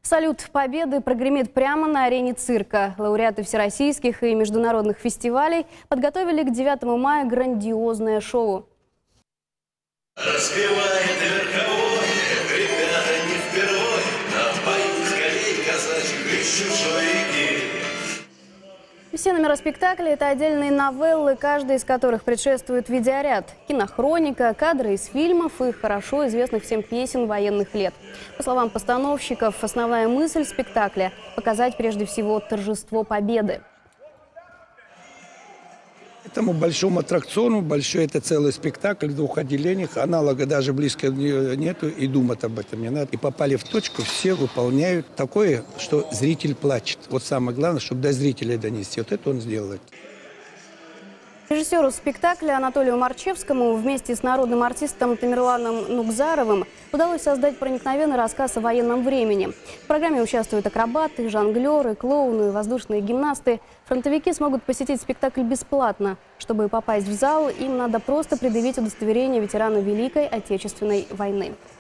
Салют Победы прогремит прямо на арене цирка. Лауреаты всероссийских и международных фестивалей подготовили к 9 мая грандиозное шоу. Распевает верховой, ребята не впервой, напоют скорей казачьих из чужой реки. Все номера спектакля – это отдельные новеллы, каждая из которых предшествует видеоряд, кинохроника, кадры из фильмов и хорошо известных всем песен военных лет. По словам постановщиков, основная мысль спектакля – показать прежде всего торжество победы. Этому большому аттракциону, большой это целый спектакль в двух отделениях, аналога даже близко нету, и думать об этом не надо. И попали в точку, все выполняют такое, что зритель плачет. Вот самое главное, чтобы до зрителя донести. Вот это он сделает. Режиссеру спектакля Анатолию Марчевскому вместе с народным артистом Тамерланом Нукзаровым удалось создать проникновенный рассказ о военном времени. В программе участвуют акробаты, жонглеры, клоуны, воздушные гимнасты. Фронтовики смогут посетить спектакль бесплатно. Чтобы попасть в зал, им надо просто предъявить удостоверение ветерана Великой Отечественной войны.